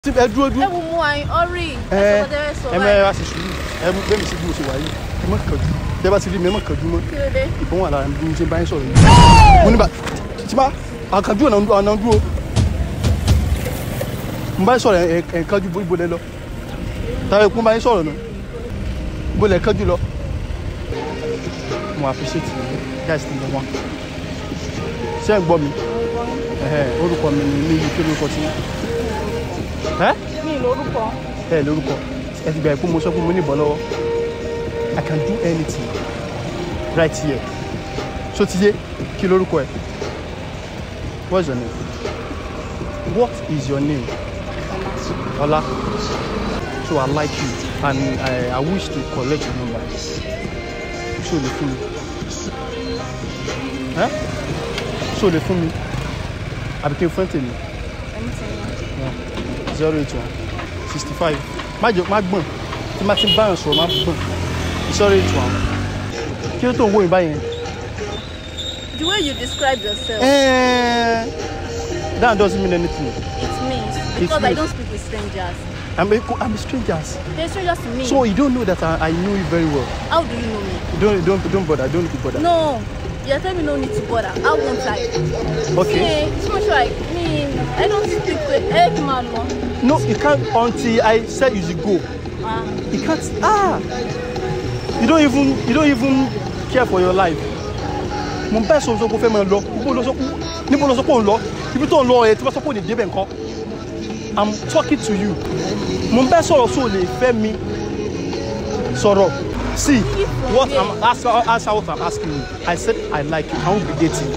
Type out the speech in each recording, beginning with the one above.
ẹ dúró dúró. ẹ wo mu ayin ọrí. ẹ mẹ wá sí sùúrù ẹ bẹ́ẹ̀ mi sí bí mo ṣe wà yìí ẹ mọ kàdú tẹ bá ti rí mi ẹ mọ kàdú mọ. kí ló dé. ìbọn wà lára mi ṣe bá yín sọ̀rọ̀ yìí. mo ní bá tí bá àkàdú ọ̀nà dúró mo bá yín sọ̀rọ̀ ẹ̀ kájú ibo lẹ lọ táwọn ẹkún bá yín sọ̀rọ̀ náà ibo lẹ kájú lọ. mo appreciate you guys ti lọ wọn ṣé ń gbọ́ mi orúkọ mi ní uk lórúkọ tí mi lórúkọ. lórúkọ ẹ ti gbà pé mo sọ pé mo ní ìbọn lọ́wọ́ I can do anything right here so ti yé kí lórúkọ ẹ what's your name what is your name Ọlá so I like you and I wish to collect your number so lè fún mi so lè fún mi àbí kí n fún tèmi 081 65 má gbọ̀n tí má ti báyọ̀ sọ̀rọ̀ má gbọ̀n 081 kí ló tó ń wó ìbá yẹn. The way you describe yourself. That doesn't mean anything. It means because I don't speak with strangers. I'm a stranger. They're strangers to me. So you don't know that I know you very well. How do you know me? Don't bother. Don't need to bother. No, you're telling me no need to bother. How won't I? Okay. See, so much like me. I don't speak with every man. No, you can't until I said you should go. You can't. You don't even care for your life. Mo bá sọ kó fẹ́ máa lọ. Níbo ló sọ pé ó ń lọ. Ibi tó ń lọ ẹ tí wọ́n sọ pé ó lè débẹ̀ nǹkan. I'm talking to you. Mo bá sọ̀rọ̀ so lè fẹ́ mi. Sọ̀rọ̀. See what answer what I'm asking you. I said I like you. I won't be dating.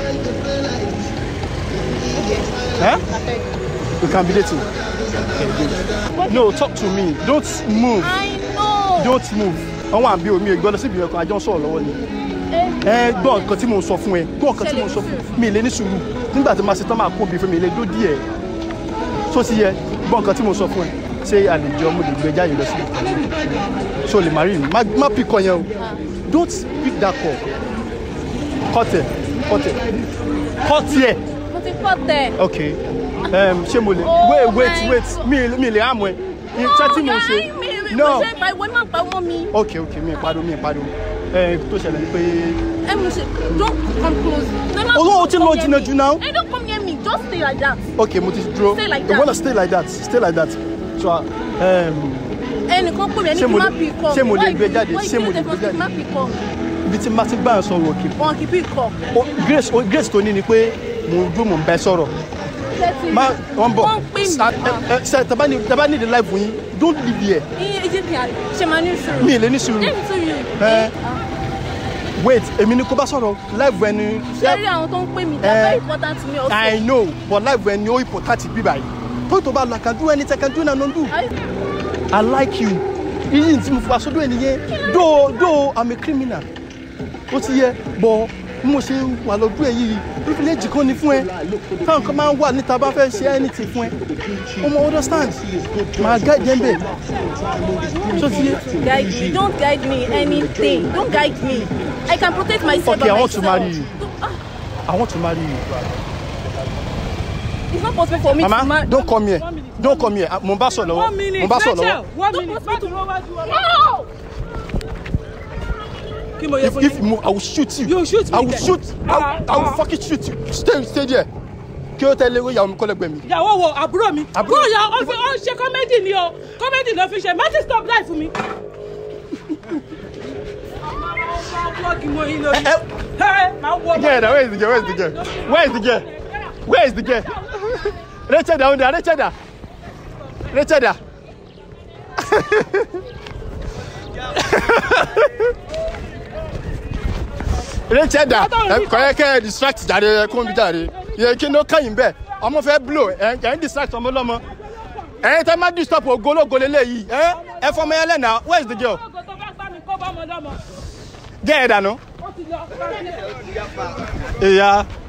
Okay. We can be dating. Okay, no, talk to me. Don't move. I know. Don't move. I want to be with me. Gbọ́dọ̀ síbi ẹ̀kọ́ àjọ sọ̀rọ̀ lọ́wọ́ ni. Gbọ́ nǹkan tí mo sọ fún ẹ. Gbọ́ nǹkan tí mo sọ fún mi lé ní sùúrù. Nígbà tí màá ṣe tán máa kó bí fún mi lé dó díẹ̀. Tó ti yẹ gbọ́ nǹkan tí mo sọ fún ẹ. Ṣé àlejò mo lè gbé jáde lọ sí ìkànnì? So lè marry mi. Má pick on yẹn o. Don't pick that call. Cut it. Mo ti cut it. Okay. Ṣé mo lè wait mi lè àmọ́ ẹ. Iṣẹ́ tí mo ṣe. No. Okay, mi ìpàdé. Tó ṣẹlẹ̀ ní pé. Don't come close. Oh, ti lọ jìnnà jù náà. Hey, don't come near me. Just stay like that. Okay, mo ti dúró. Stay like You that. wanna stay like that? Stay like that. So ẹnìkan pè mí ẹni kí n má fi kọ. Ṣé mo lè gbé jáde? Ṣé mo lè gbé jáde? Má fi kọ. Ibi tí má ti gbà sọ̀rọ̀ òkè. Wọn kì í fi kọ. Grace tó ní ni pé mo dúró mo ń bẹ sọ̀rọ̀. Má wọ́n bọ̀. Wọ́n pè mí. Ṣé taba ní the life yín don't live here. Ìjì kì í ṣe máa ní sùúrù. Mi lè ní sùúrù. Let me tell you. Wait, èmi ni kò bá sọ̀rọ̀ live ẹni. Ṣé rí àwọn tó ń pè mí they're very important to me also. I know, but live ẹni ó important bí báyìí. Tó bá lọ I can do anything I can do na no do. I like you. Iyin tí mo fi aṣọ dún ẹnìyẹn. Though I'm a criminal. Ó ti yẹ bọ̀ mo ṣe wà lọ́dún ẹ̀ yìí privilege kan ni fún ẹ. Táwọn kan máa ń wà níta bá fẹ́ ṣe anything fún ẹ. O mo understand. Màá guide them bẹ́ẹ̀. So ti yẹ. Guide me. Don't guide me anything. Don't guide me. I can protect myself. Okay, I want to marry you. I want to marry you. It's not possible for me to marry. Mama, don't come here. Don't come here. Mo bá sọ lọ́wọ́. 1 minute. Mo bá sọ lọ́wọ́. 1 minute. No! If you move, I will shoot you. You shoot me. I will shoot. I will fucking shoot you. Stay there. Kí o tẹ̀lé o yàwó mi kọ́lẹ̀ gbẹ̀mí. Ìyàwó wo àbúrò mi. Àbúrò ya ó ṣe comedy ni o. Comedy ló fi ṣe. Má ti stop life fún mi. Yeah, where is the girl? Where is the girl? Rachel down there. Rachel da. Kọ̀yẹ́kẹ́ distract jàre kó mi jàre. Yẹ kí ló kẹ́yìn bẹ́ẹ̀. Ọmọ fẹ́ blow ẹ̀ ń distract ọmọ lọ́mọ. Ẹ̀yin tẹ́ má disturb ògólógó lélẹ́yìí. Ẹ fọmọ yẹn lẹ́nà. Where is the girl? Get her dànù. Yeah.